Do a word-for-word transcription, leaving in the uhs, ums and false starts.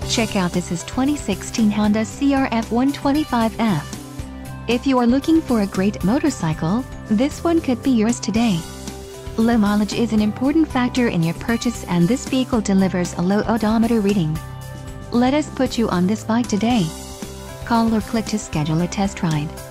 Check out this is twenty sixteen Honda C R F one twenty-five F. If you are looking for a great motorcycle, this one could be yours today. Low mileage is an important factor in your purchase, and this vehicle delivers a low odometer reading. Let us put you on this bike today. Call or click to schedule a test ride.